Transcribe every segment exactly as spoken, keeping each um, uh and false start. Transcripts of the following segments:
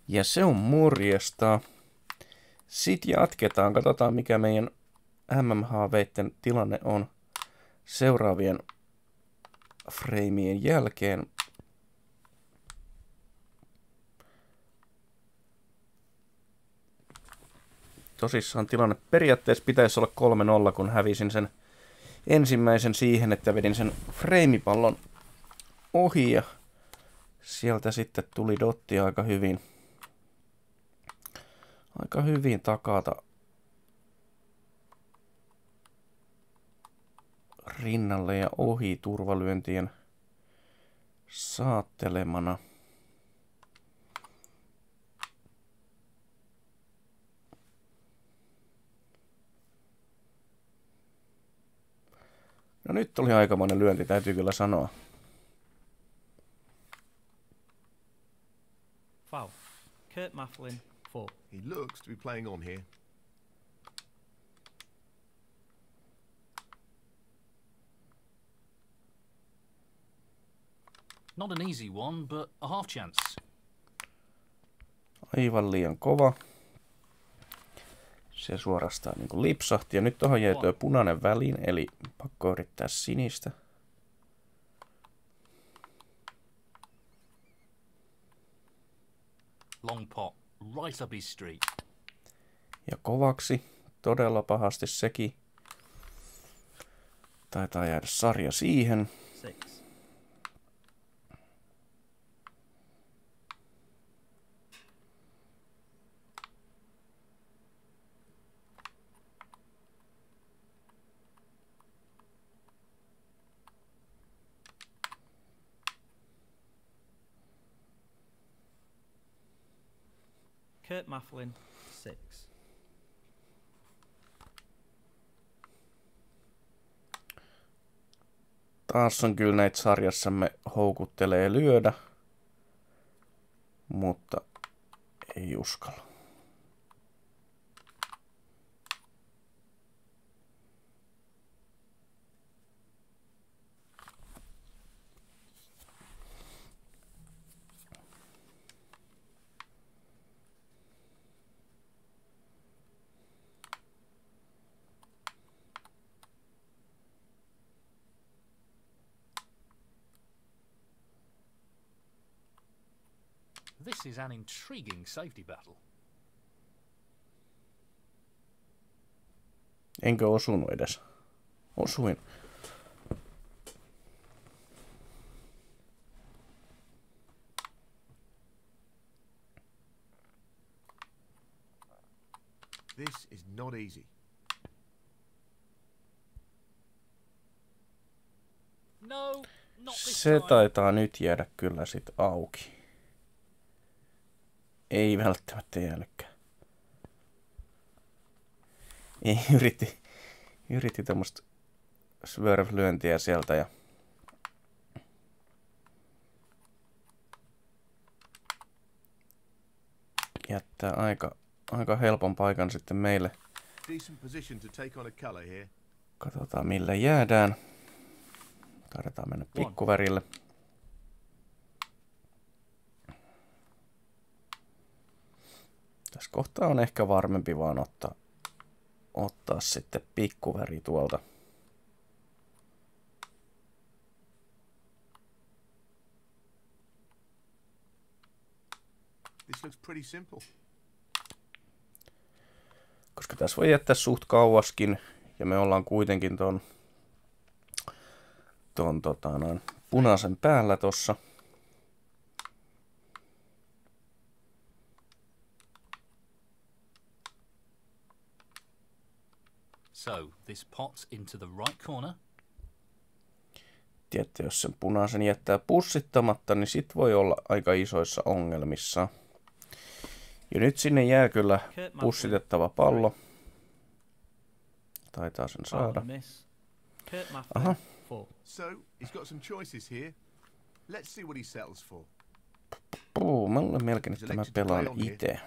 Ja se on morjesta. Sitten jatketaan. Katsotaan mikä meidän M M H-veitten tilanne on seuraavien freimien jälkeen. Tosissaan tilanne periaatteessa pitäisi olla kolme nolla, kun hävisin sen ensimmäisen siihen, että vedin sen freimipallon ohi ja sieltä sitten tuli dotti aika hyvin. Aika hyvin takata rinnalle ja ohi turvalyöntien saattelemana. No nyt oli aikamoinen lyönti, täytyy kyllä sanoa. Foul. Kurt Mafflin, four. He looks to be playing on here. Not an easy one, but a half chance. Aivan liian kova. Se suorastaan niin kuin lipsahti. Ja nyt tuohon jäi tuo punainen väliin, eli pakko yrittää sinistä. Long pot, right up his street. Ja kovaksi. Todella pahasti sekin. Taitaa jäädä sarja siihen. Six. Kurt Mafflin, six. Taas on kyllä näitä sarjassamme houkuttelee lyödä, mutta ei uskalla. This is an intriguing safety battle. Enkö osunut edes? Osuin. This is not easy. No, not this Se time. taitaa nyt jäädä kyllä sit auki. Ei välttämättä jäänytkään. Ei, yritti, yritti tämmöstä swerve-lyöntiä sieltä ja jättää aika, aika helpon paikan sitten meille. Decent position to take on a colour here. Katsotaan millä jäädään. Taidetaan mennä pikkuvärille. Tässä kohtaa on ehkä varmempi vaan ottaa, ottaa sitten pikkuväri tuolta. This looks pretty simple. Koska tässä voi jättää suht kauaskin ja me ollaan kuitenkin ton, ton tota noin, punaisen päällä tossa. So, this pot's into the right corner. Tietty, jos sen punaisen jättää pussittamatta, niin sit voi olla aika isoissa ongelmissa. Ja nyt sinne jää kyllä pussitettava pallo. Taitaa sen saada. Aha. So, he's got some choices here. Let's see what he settles for. Puu, mä luulen melkein, että mä pelaan itse.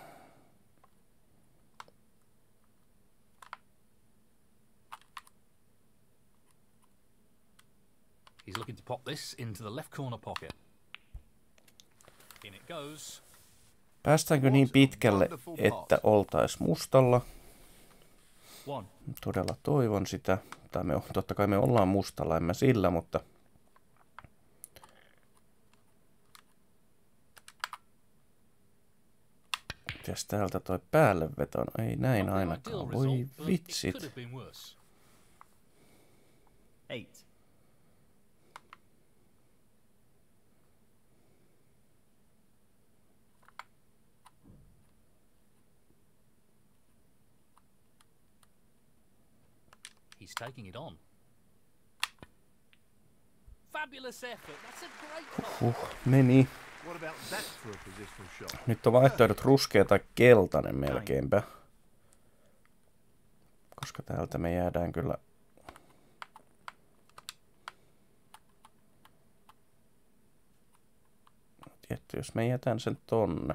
He's looking to pop this into the left corner pocket. In it goes. Päästäänkö niin pitkälle, että oltais mustalla? One. Todella toivon sitä. Tai me, totta kai me ollaan mustalla, emme sillä, mutta... Mitäs täältä toi päälle veto? Ei näin Not the ainakaan. ideal Voi result, but it vitsit. could have been worse. Eight. He's taking it on. Fabulous effort. That's a great pot. Huh, meni. What about that for a positional shot? Nyt on vaihtoehdot ruskea tai keltainen melkeinpä. Koska täältä me jäädään kyllä... Tietty, jos me jätän sen tonne.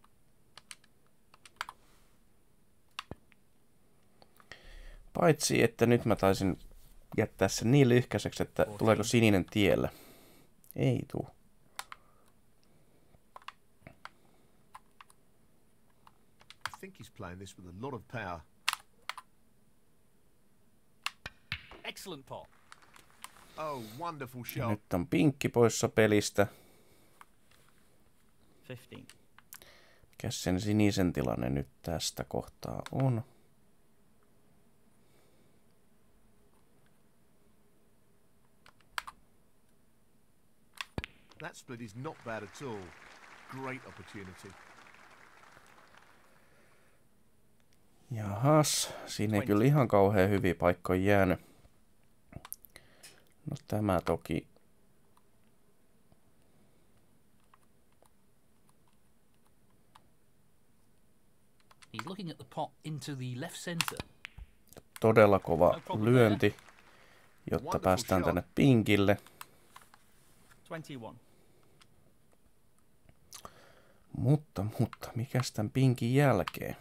Paitsi, että nyt mä taisin jättää sen niin lyhkäiseksi, että tuleeko sininen tielle. Ei tuu. I think he's playing this with a lot of power. Excellent pot. Oh, wonderful Ja shot. nyt on pinkki poissa pelistä. Fifteen. Mikäs sen sinisen tilanne nyt tästä kohtaa on? That split is not bad at all. Great opportunity. Jahas, siinä ei kyllä ihan kauhean hyviä paikkoja jäänyt. No tämä toki... He's looking at the pot into the left centre. Todella kova lyönti, jotta päästään tänne pinkille. Twenty-one. Mutta, mutta, mikäs tämän pinkin jälkeen?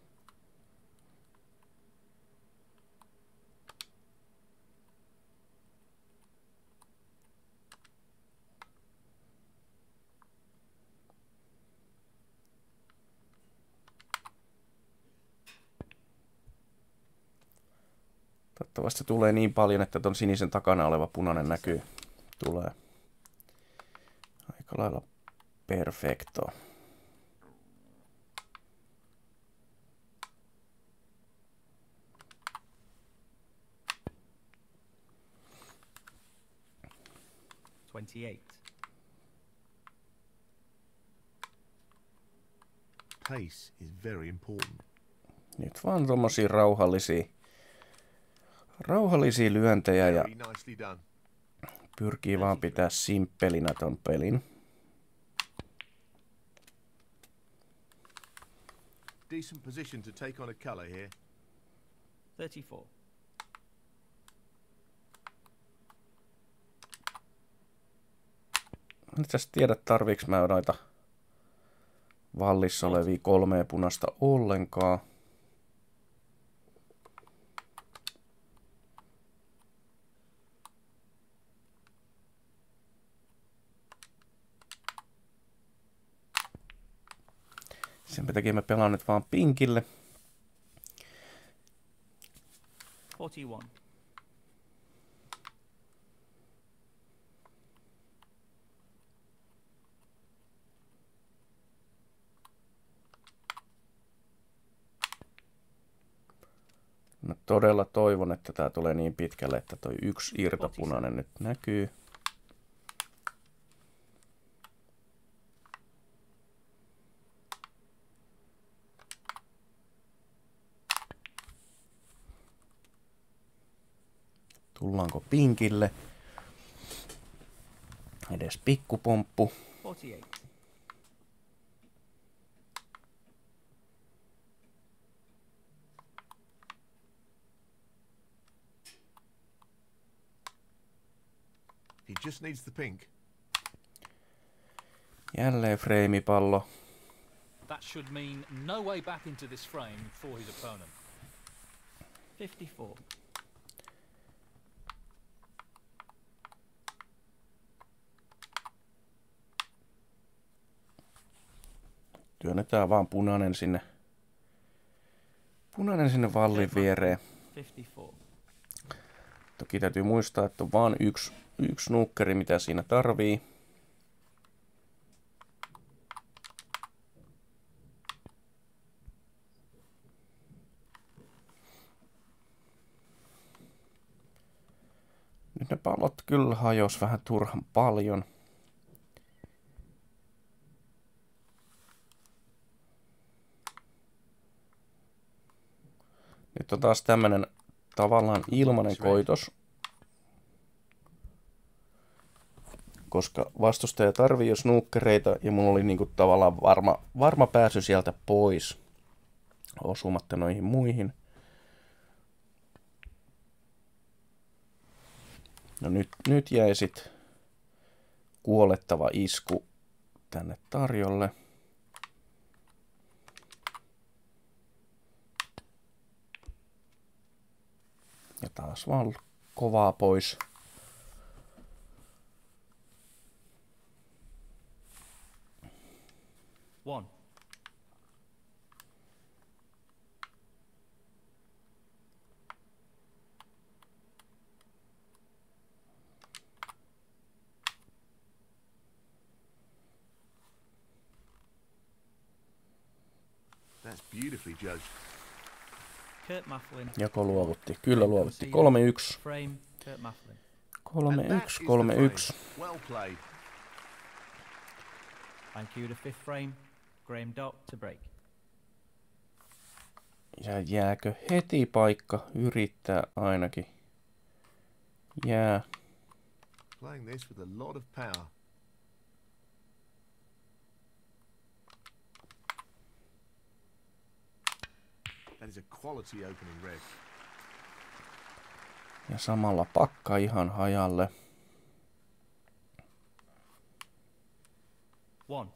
Toivottavasti tulee niin paljon, että ton sinisen takana oleva punainen näkyy. Tulee aika lailla perfecto. Twenty-eight. Pace is very important. Nyt vaan tommosia rauhallisia, rauhallisia lyöntejä ja Very nicely done. pyrkii vaan pitää simppelinä ton pelin. Decent position to take on a colour here. Thirty-four. Nyt sä tiedät, tarviiks mä noita vallissa olevia kolmea punasta ollenkaan. Sen takia mä pelaan nyt vaan pinkille. Forty-one. Mä todella toivon, että tää tulee niin pitkälle, että toi yksi irtopunainen nyt näkyy. Tullaanko pinkille? Edes pikkupomppu. Forty-eight. He just needs the pink. Jälleen freimipallo. That should mean no way back into this frame for his opponent. Fifty-four. Työnnetään vaan punainen sinne. Punainen sinne vallin viereen. fifty-four. Toki täytyy muistaa, että on vaan yksi, yksi nukkeri, mitä siinä tarvii. Nyt ne pallot kyllä hajos vähän turhan paljon. Nyt on taas tämmönen tavallaan ilmainen koitos. Koska vastustaja tarvii jo snookereita ja mulla oli niinku tavallaan varma, varma pääsy sieltä pois. Osumatta noihin muihin. No nyt, nyt jäi sit kuolettava isku tänne tarjolle. Ja taas vaan kovaa pois. One. That's beautifully judged. Kurt Mafflin. Jako luovutti. Kyllä luovutti. kolme yksi. Frame. Kurt Mafflin. kolme And that yksi. is the kolme frame. yksi. Well played. Thank you. The fifth frame. Graham Dot to break. Ja jääkö heti paikka? Yrittää ainakin. Jää. Playing this with a lot of power. That is a quality opening red. Ja samalla pakka ihan hajalle. One.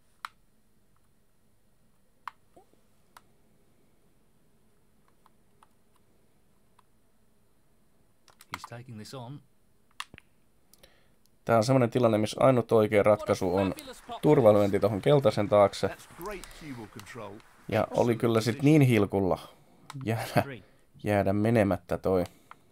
He's taking this on. Tää on semmonen tilanne, missä ainut oikea ratkaisu on turvalyönti tohon keltaisen taakse. That's great cue ball control. Ja oli kyllä sit niin hilkulla jäädä, Three. jäädä menemättä toi.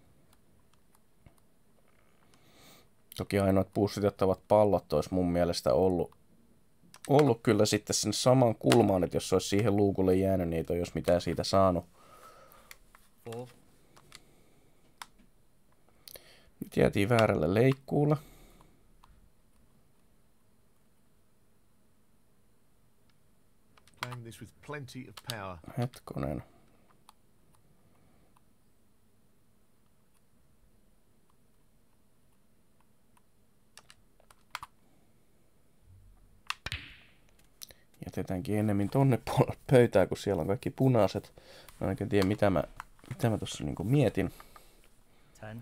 Toki ainoat pussitettavat pallot olisi mun mielestä ollut, ollut kyllä sitten sen saman kulmaan, että jos se olisi siihen luukulle jäänyt, niin ei olisi mitään siitä saanut. Four. Nyt jäätiin väärälle leikkuulle. Playing this with plenty of power. Hetkonen. Jätetäänkin ennemmin tonne puolelle pöytää, kun siellä on kaikki punaiset. Mä en oikein tiedä, mitä mä, mitä mä tuossa niinku mietin. Ten.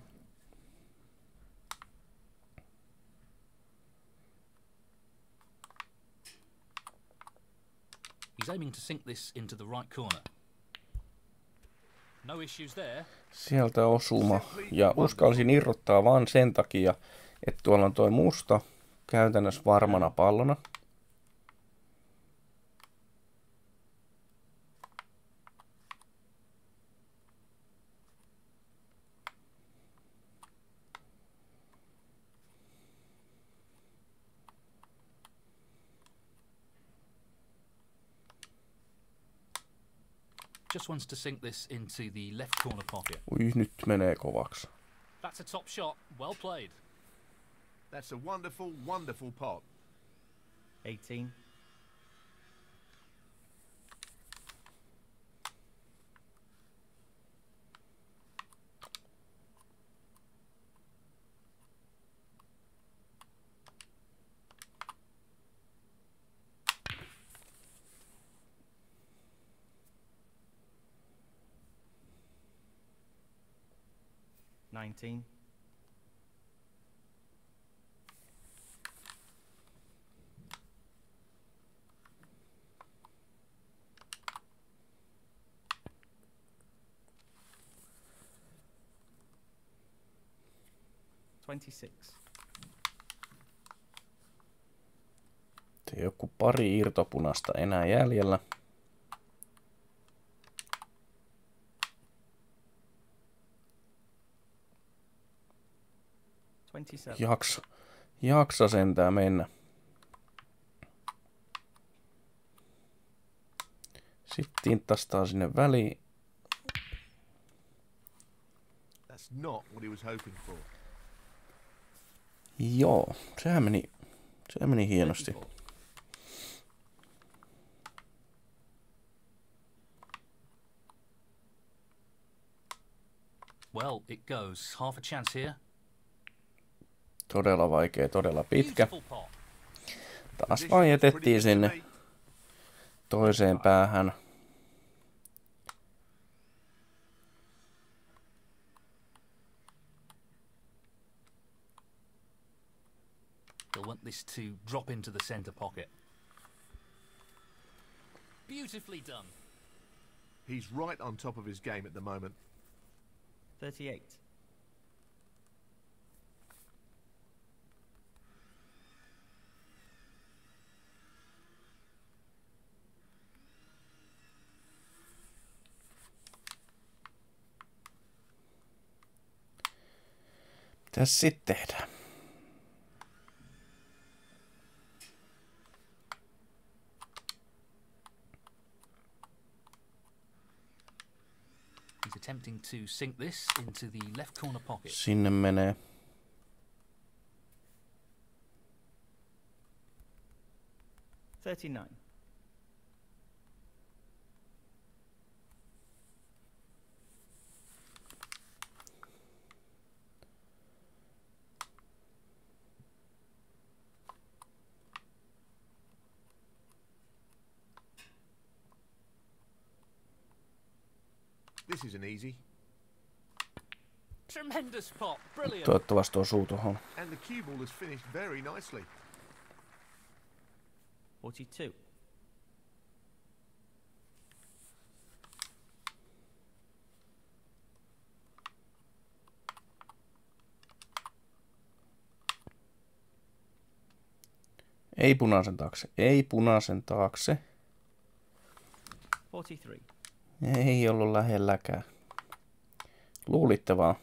He's aiming to sink this into the right corner. No issues there. Sieltä osuma. Ja uskalsin irrottaa vaan sen takia, että tuolla on toi musta käytännössä varmana pallona. Just wants to sink this into the left corner pocket. Ui, nyt menee kovaksi. That's a top shot. Well played. That's a wonderful, wonderful pot. Eighteen. Nineteen. Twenty-six. Joku pari irtopunasta enää jäljellä. twenty-seven. Jaksa, jaksa sentään mennä. Sitten tintastaa sinne väliin. That's not what he was hoping for. Joo, sehän meni, sehän meni hienosti. thirty-four. Well, it goes. Half a chance here. Todella vaikea, todella pitkä. Beautiful pot. Taas vaan jätettiin sinne toiseen päähän. He'll want this to drop into the centre pocket. Beautifully done. He's right on top of his game at the moment. thirty-eight. Mitäs sitten tehdään? He's attempting to sink this into the left corner pocket. Sinne menee. thirty-nine. This isn't easy. Tremendous pot. Brilliant. Toivottavasti osuu tuohon. And the cue ball has finished very nicely. forty-two. Ei punaisen taakse. Ei punaisen taakse. forty-three. Ei ollut lähelläkään. Luulitte vaan.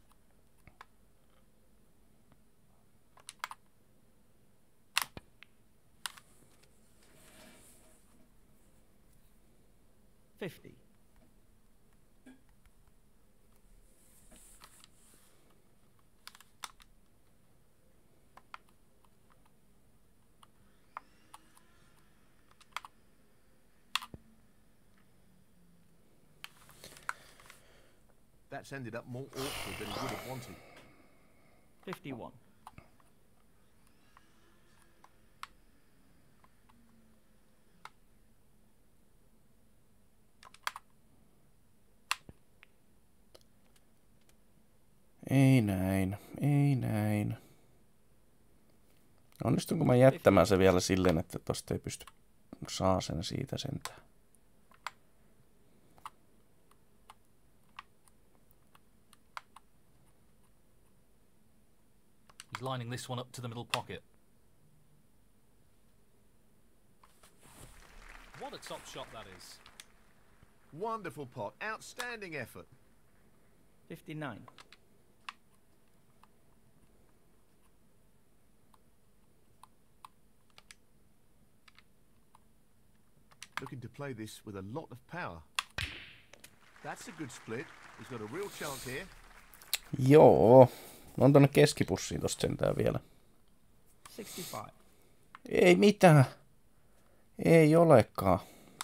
fifty. That's ended up more awkward than he would have wanted. fifty-one. Ei näin. Ei näin. Onnistunko mä jättämään se vielä silleen, että tosta ei pysty saa sen siitä sentään? He's lining this one up to the middle pocket. What a top shot that is. Wonderful pot. Outstanding effort. fifty-nine. Looking to play this with a lot of power. That's a good split. He's got a real chance here. Joo. On tonne keskipussiin tosta sentään vielä. sixty-five. Ei mitään. Ei olekaan.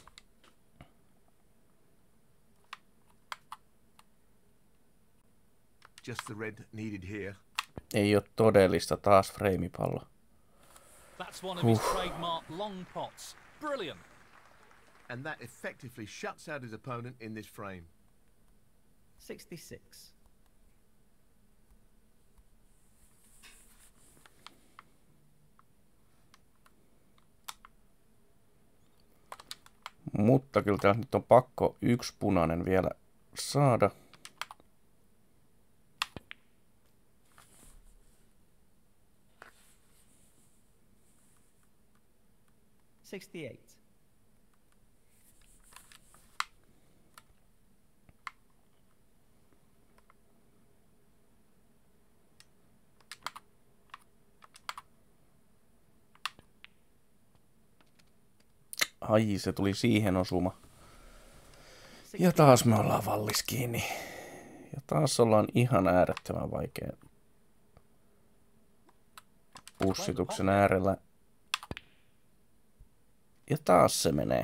Just the red needed here. Ei ole todellista taas freimipallo. That's one of his trademark long pots. Brilliant. And that effectively shuts out his opponent in this frame. sixty-six. Mutta kyllä täällä nyt on pakko yksi punainen vielä saada. sixty-eight. Ai, se tuli siihen osuma. Ja taas me ollaan vallis kiinni. Ja taas ollaan ihan äärettömän vaikea pussituksen äärellä. Ja taas se menee.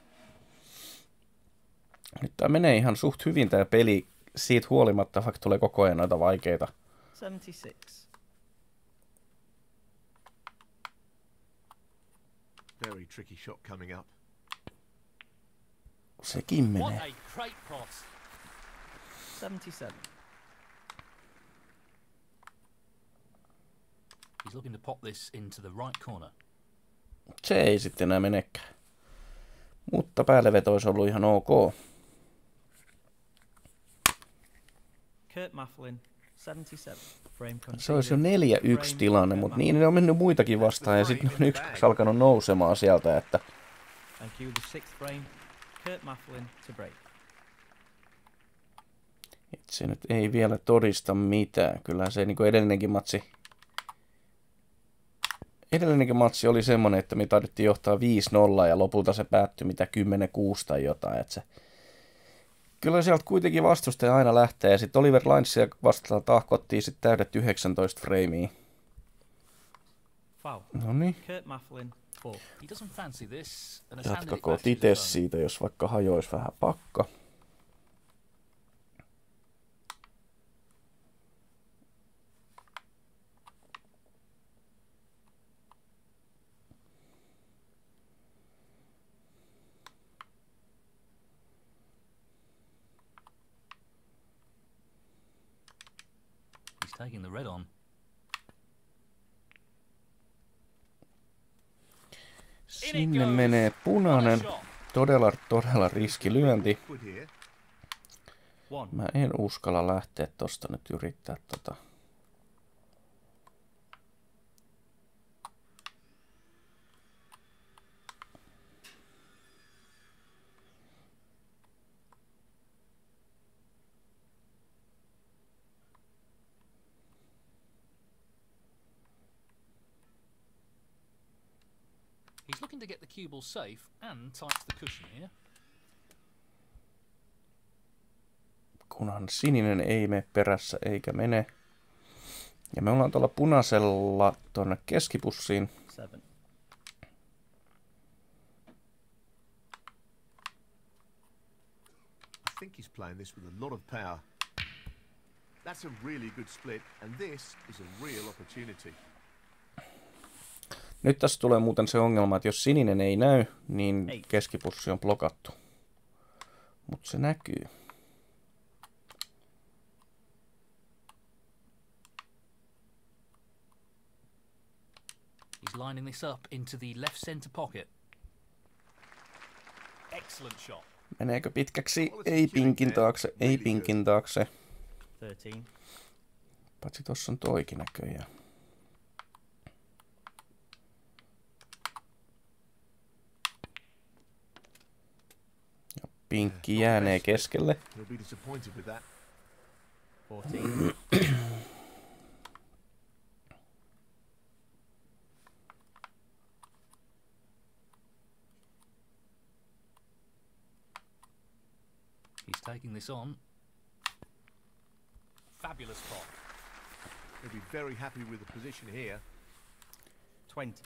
Nyt tää menee ihan suht hyvin tää peli siitä huolimatta, vaikka tulee koko ajan noita vaikeita. seventy-six. Very tricky shot coming up. Sekin What menee. a great cross. seventy-seven. He's looking to pop this into the right corner. Se ei sitten enää menekään. Mutta päälleveto olisi ollut ihan ok. Kurt Mafflin, seventy-seven. Frame Se olisi jo conceded. neljä yksi tilanne, mutta niin ne on mennyt muitakin vastaan ja sitten on yksi kaksi alkanut nousemaan sieltä, että Thank you. The sixth frame. Kurt Mafflin to break. et se nyt ei vielä todista mitään. Kyllä se niin kuin edellinenkin matsi, edellinenkin matsi oli semmoinen, että me taidettiin johtaa viisi nolla ja lopulta se päättyi mitä kymmenen kuusi tai jotain. Että se, kyllä sieltä kuitenkin vastustaja aina lähtee ja sitten Oliver Linesia vastaan tahkottiin sitten täydet yhdeksäntoista freimiä. Foul. No niin. Kurt Mafflin, four. He doesn't fancy this and has handed it Jatkakoot back to his itse opponent. siitä, jos vaikka hajoisi vähän pakka. He's taking the red on. Sinne menee punainen. Todella, todella riskilyönti. Good here. One. Mä en uskalla lähteä tosta nyt yrittää tota. He's looking to get the cue ball safe and tights the cushion here. Kunhan sininen ei mene perässä eikä mene. Ja me ollaan tuolla punaisella tuonne keskipussiin. Seven. I think he's playing this with a lot of power. That's a really good split, and this is a real opportunity. Nyt tässä tulee muuten se ongelma, että jos sininen ei näy, niin keskipussi on blokattu. Mutta se näkyy. He's lining this up into the left centre pocket. Excellent shot. Meneekö pitkäksi? Ei pinkin taakse, ei pinkin taakse. Thirteen. Paitsi tossa on toikin näköjään. Ja pinkki jäänee keskelle. He'll be disappointed with that. Fourteen. He's taking this on. Fabulous pot. He'll be very happy with the position here. Twenty.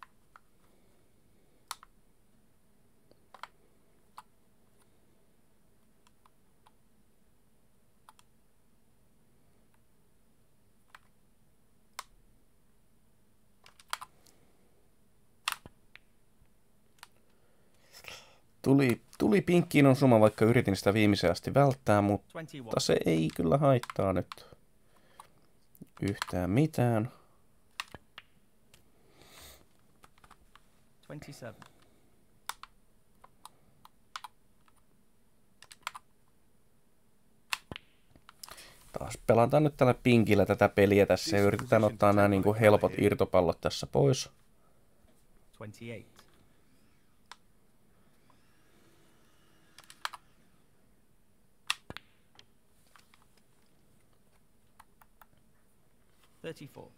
Tuli, tuli pinkkiin osuma, vaikka yritin sitä viimeiseen asti välttää, mutta Twenty-one. se ei kyllä haittaa nyt yhtään mitään. Twenty-seven. Taas pelataan nyt tällä pinkillä tätä peliä tässä ja yritetään ottaa nämä niin kuin helpot irtopallot tässä pois. Twenty-eight. thirty-four.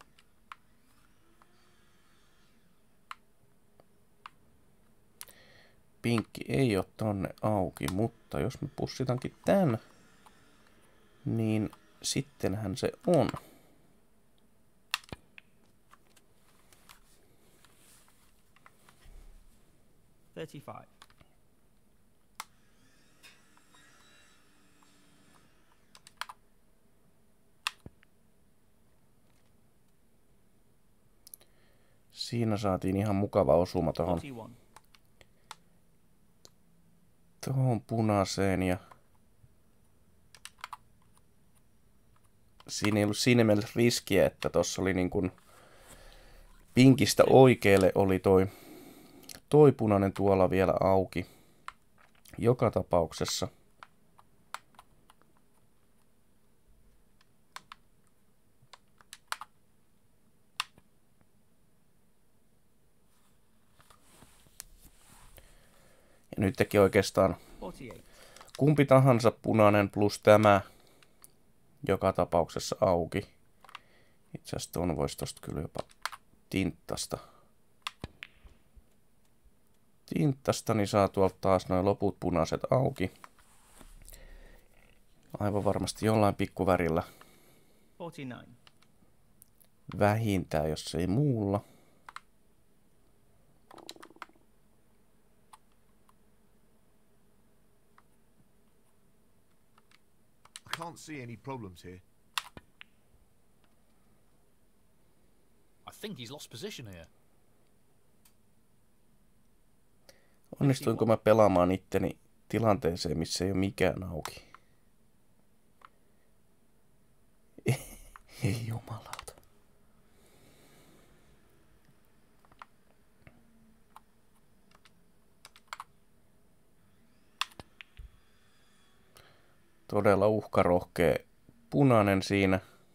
Pinkki ei ole tonne auki, mutta jos me pussitankin tän, niin sittenhän se on. thirty-five. Siinä saatiin ihan mukava osuma tohon, forty-one. tohon punaiseen ja siinä ei ollut siinä mielessä riskiä, että tossa oli niin kuin pinkistä oikealle oli toi, toi punainen tuolla vielä auki. Joka tapauksessa. Ja nyt teki oikeastaan forty-eight. kumpi tahansa punainen plus tämä joka tapauksessa auki. Itse asiassa ton voisi tosta kyllä jopa tinttasta. Tinttasta, niin saa tuolta taas noin loput punaiset auki. Aivan varmasti jollain pikkuvärillä. forty-nine. Vähintään, jos ei muulla. I can't see any problems here. I think he's lost position here. Onnistuinko mä pelaamaan itteni tilanteeseen, missä ei ole mikään auki? Ei jumalauta. Todella uhkarohkea punainen siinä.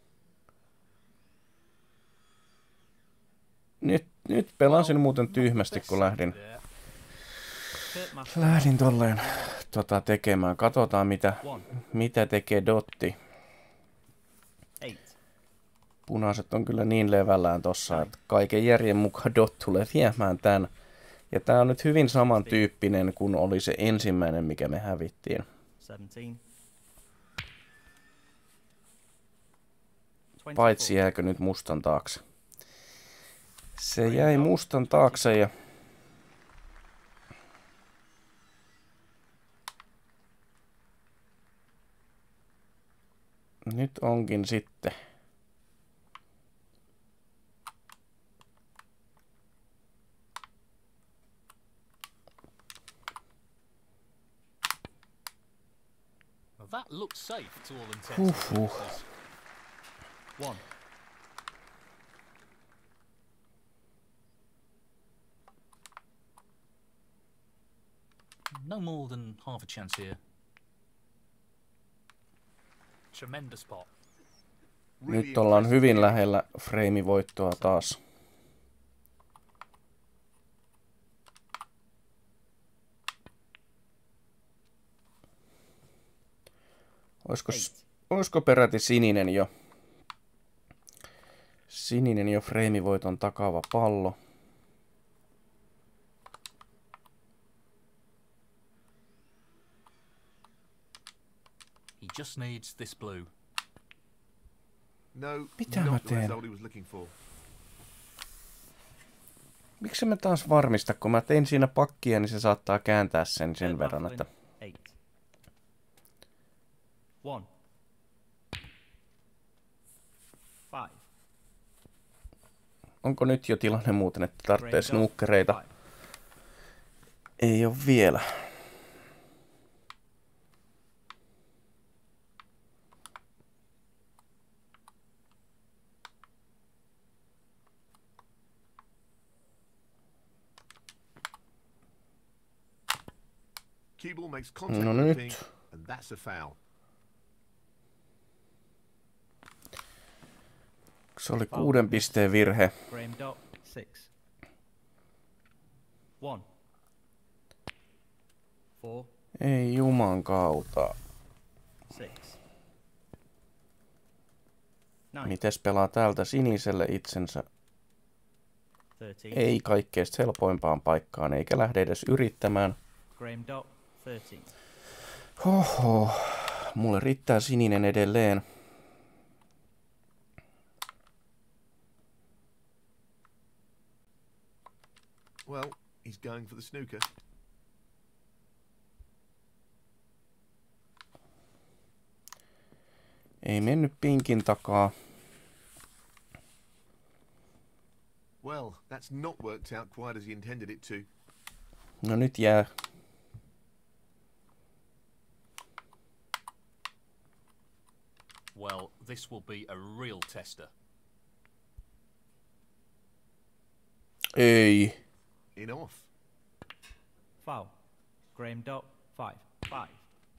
Nyt, nyt pelasin muuten tyhmästi, kun lähdin, Kurt Mafflin. lähdin tolleen tota, tekemään. Katsotaan, mitä, mitä tekee Dotti. eight. Punaiset on kyllä niin levällään tossa, että kaiken järjen mukaan Dot tulee viemään tän. Ja tää on nyt hyvin samantyyppinen kuin oli se ensimmäinen, mikä me hävittiin. seventeen. Paitsi jääkö nyt mustan taakse. Se jäi mustan taakse ja nyt onkin sitten Well, that looks safe to all intents and Huhhuh. purposes. one. No more than half a chance here. Tremendous pot. Really nyt ollaan impressive hyvin game. lähellä freimivoittoa taas. Oisko, oisko peräti sininen jo? Sininen jo freimivoiton takaava pallo. He just needs this blue. No, Mitä mä not the teen? result he was looking for. Miksi mä taas varmista, kun mä tein siinä pakkia, niin se saattaa kääntää sen sen Kurt verran, Mafflin. että eight. one. five. onko nyt jo tilanne muuten, että tarvitsee Range of snookereita? five. Ei ole vielä. Cue ball makes contact No with the nyt. pink, and that's a foul. Se oli kuuden pisteen virhe. Graham Dot. six. one. four. Ei juman kautta. six. nine, Mites pelaa täältä siniselle itsensä? thirteen, Ei kaikkeista helpoimpaan paikkaan, eikä lähde edes yrittämään. Graham Dot, thirteen, Hoho, mulle riittää sininen edelleen. Well, he's going for the snooker. Ei mennyt pinkin takaa. Well, that's not worked out quite as he intended it to. No nyt jää. Well, this will be a real tester. Ei. In off. foul, Graham Dot, five, five,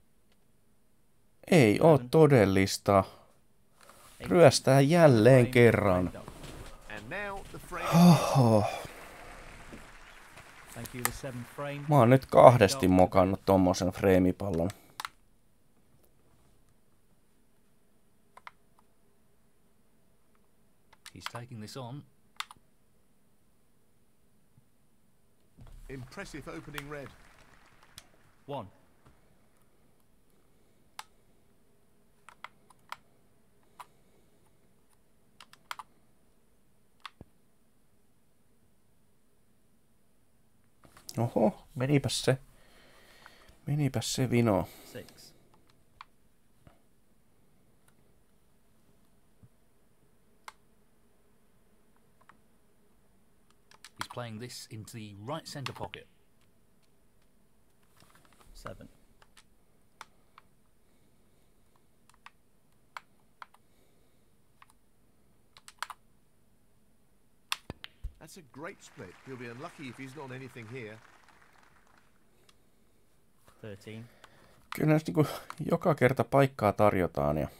Ei oo todellista. Ryöstää jälleen kerran. And now the frame. Oho. Thank you, the seventh frame. Mä oon nyt kahdesti mokannut tommosen freimipallon. He's taking this on. Impressive opening red. One, Oho, menipäs se. Menipäs se vino. six, He's playing this into the right centre pocket. seven, That's a great split. He'll be unlucky if he's not anything here. thirteen, Kyllä näissä niinku joka kerta paikkaa tarjotaan ja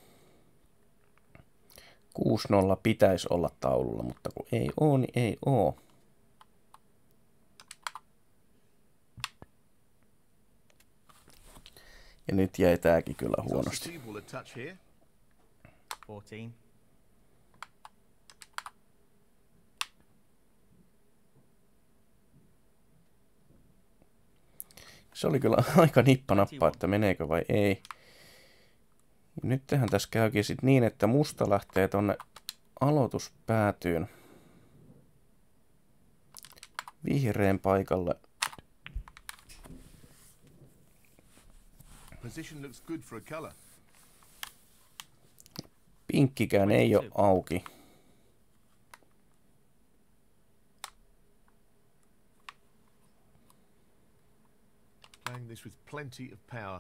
kuusi nolla pitäisi olla taululla, mutta kun ei oo, niin ei oo. Ja nyt jäi tääkin kyllä He's huonosti. also feeble a touch here. fourteen, Se oli kyllä aika nippanappa, että meneekö vai ei. Ja nyt tehän tässä käykin sit niin, että musta lähtee tonne aloituspäätyyn vihreän paikalle. Position looks good for a colour. Pinkkikään ei ole auki. Playing this with plenty of power.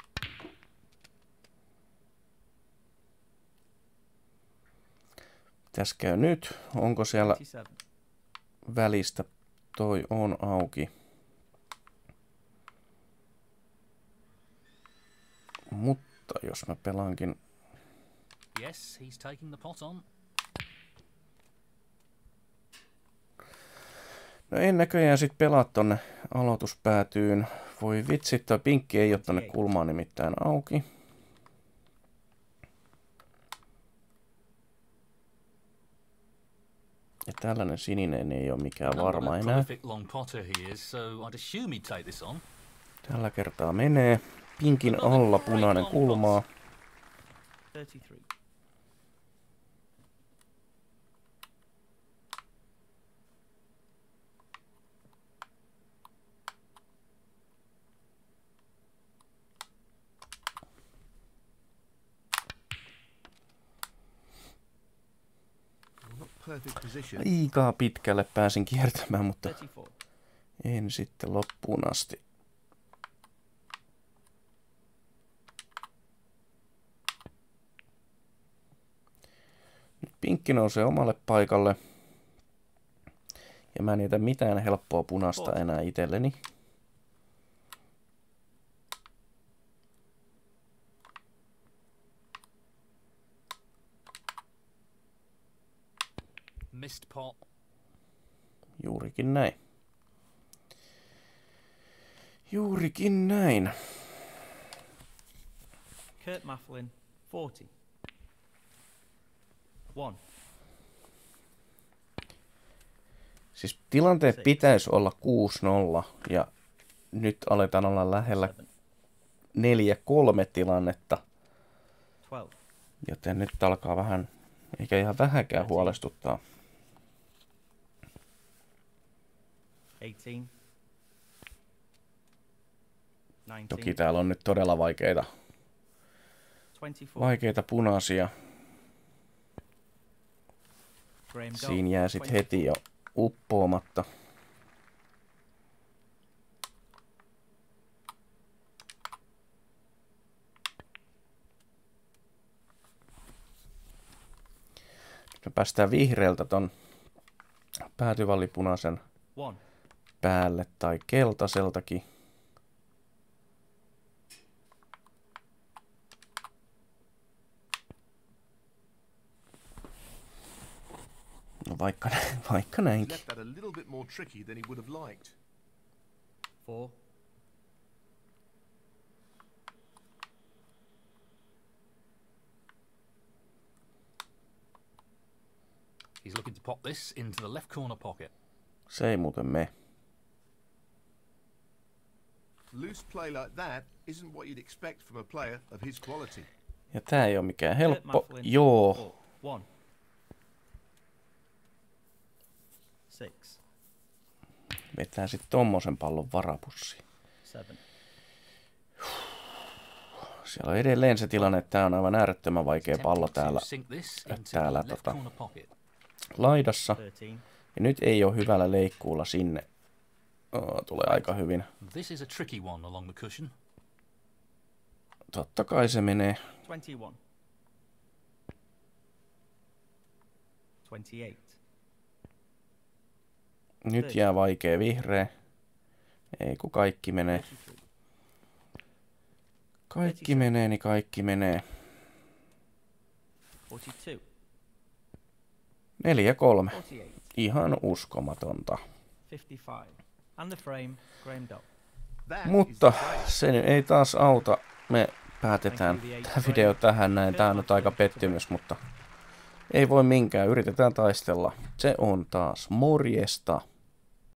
Tässä käy nyt. Onko siellä twenty-seven, välistä? Toi on auki. Mutta jos mä pelaankin... Yes, he's taking the pot on. No en näköjään sit pelaa tonne aloituspäätyyn. Voi vitsi, toi pinkki ei oo tonne kulmaan nimittäin auki. Ja tällainen sininen ei ole mikään Not varma a enää. prolific long potter he is, so I'd assume he'd take this on. Tällä kertaa menee. Pinkin alla punainen kulmaa. thirty-three, Well, not perfect position. Liikaa pitkälle pääsin kiertämään, mutta thirty-four, en sitten loppuun asti. Nyt pinkki nousee omalle paikalle. Ja mä en jätä mitään helppoa punaista enää itselleni. Missed pot. Juurikin näin. Juurikin näin. Kurt Mafflin, forty, one. Siis tilanteet Six. pitäisi olla kuusi nolla ja nyt aletaan olla lähellä Seven. neljä kolme tilannetta. Twelve. Joten nyt alkaa vähän, eikä ihan vähäkään huolestuttaa. Eighteen. Nineteen. Toki täällä on nyt todella vaikeita, Twenty-four. vaikeita punaisia. Graham Dole. Siinä jää sit twenty-four. heti jo uppoamatta. Nyt me päästään vihreältä ton päätyvallipunaisen One. päälle tai keltaiseltakin. No vaikka, vaikka He's näinkin. left that a little bit more tricky than he would have liked. Four. He's looking to pop this into the left corner pocket. Se ei muuten mene. Loose play like that isn't what you'd expect from a player of his quality. Ja tää ei oo mikään Kurt helppo. Mufflin. Joo. Four. One. Six. Vetää sit tommosen pallon varapussiin. Seven. Siellä on edelleen se tilanne, että tää on aivan äärettömän vaikea pallo Attempting to täällä sink this into täällä the left tota, corner pocket. laidassa. Thirteen. Ja nyt ei ole hyvällä leikkuulla sinne. Oh, tulee aika hyvin. This is a tricky one along the cushion. Totta kai se menee. Twenty-one. Twenty-eight. Nyt jää vaikea vihreä. Ei kun kaikki menee. Thirty-three. Kaikki menee, niin kaikki menee. Forty-two. Neljä kolme. Forty-eight. Ihan uskomatonta. Fifty-five. And the frame. Graham Dole. That Mutta is the break. se nyt ei taas auta. Me päätetään tämä video tähän näin. Tää on nyt aika pettymys, mutta ei voi minkään. Yritetään taistella. Se on taas morjesta.